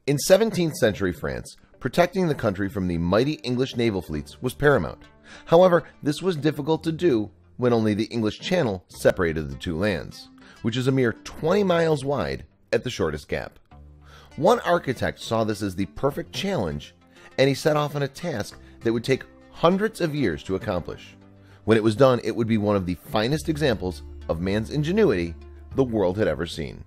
In 17th century France, protecting the country from the mighty English naval fleets was paramount. However, this was difficult to do when only the English Channel separated the two lands, which is a mere 20 miles wide at the shortest gap. One architect saw this as the perfect challenge, and he set off on a task that would take hundreds of years to accomplish. When it was done, it would be one of the finest examples of man's ingenuity the world had ever seen.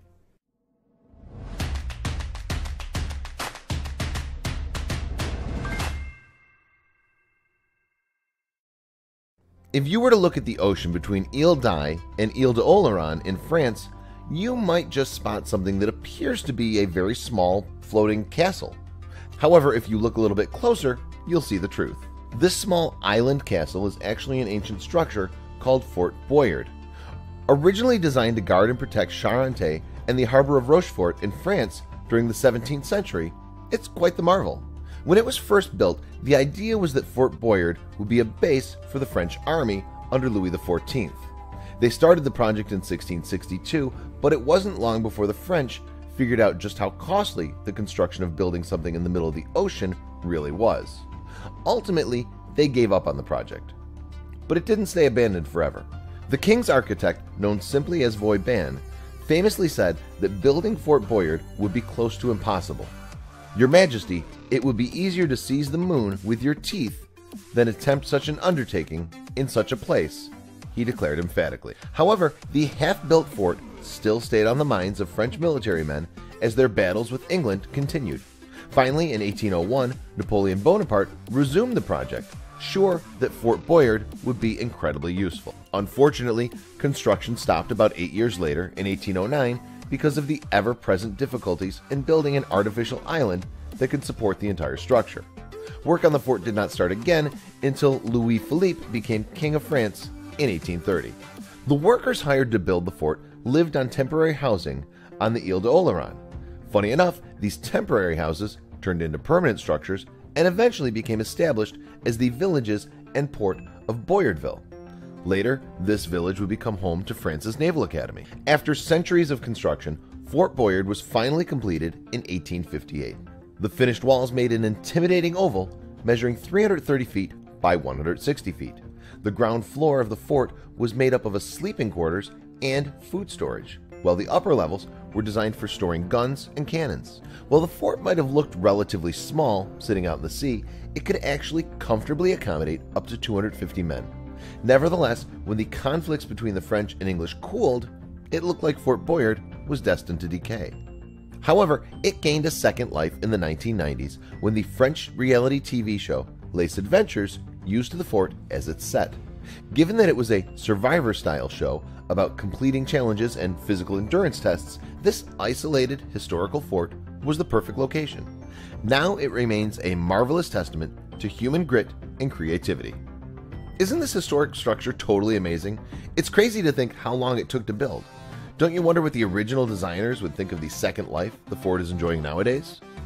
If you were to look at the ocean between Ile d'Ye and Ile d'Oléron in France, you might just spot something that appears to be a very small floating castle. However, if you look a little bit closer, you'll see the truth. This small island castle is actually an ancient structure called Fort Boyard. Originally designed to guard and protect Charenton and the harbor of Rochefort in France during the 17th century, it's quite the marvel. When it was first built, the idea was that Fort Boyard would be a base for the French army under Louis XIV. They started the project in 1662, but it wasn't long before the French figured out just how costly the construction of building something in the middle of the ocean really was. Ultimately, they gave up on the project. But it didn't stay abandoned forever. The king's architect, known simply as Vauban, famously said that building Fort Boyard would be close to impossible. "Your Majesty, it would be easier to seize the moon with your teeth than attempt such an undertaking in such a place," he declared emphatically. However, the half-built fort still stayed on the minds of French military men as their battles with England continued. Finally, in 1801, Napoleon Bonaparte resumed the project, sure that Fort Boyard would be incredibly useful. Unfortunately, construction stopped about 8 years later in 1809 because of the ever-present difficulties in building an artificial island that could support the entire structure. Work on the fort did not start again until Louis Philippe became King of France in 1830. The workers hired to build the fort lived on temporary housing on the Ile d'Oléron. Funny enough, these temporary houses turned into permanent structures and eventually became established as the villages and port of Boyardville. Later, this village would become home to France's Naval Academy. After centuries of construction, Fort Boyard was finally completed in 1858. The finished walls made an intimidating oval measuring 330 feet by 160 feet. The ground floor of the fort was made up of a sleeping quarters and food storage, while the upper levels were designed for storing guns and cannons. While the fort might have looked relatively small sitting out in the sea, it could actually comfortably accommodate up to 250 men. Nevertheless, when the conflicts between the French and English cooled, it looked like Fort Boyard was destined to decay. However, it gained a second life in the 1990s when the French reality TV show Les Adventures used the fort as its set. Given that it was a survivor-style show about completing challenges and physical endurance tests, this isolated historical fort was the perfect location. Now it remains a marvelous testament to human grit and creativity. Isn't this historic structure totally amazing? It's crazy to think how long it took to build. Don't you wonder what the original designers would think of the second life the fort is enjoying nowadays?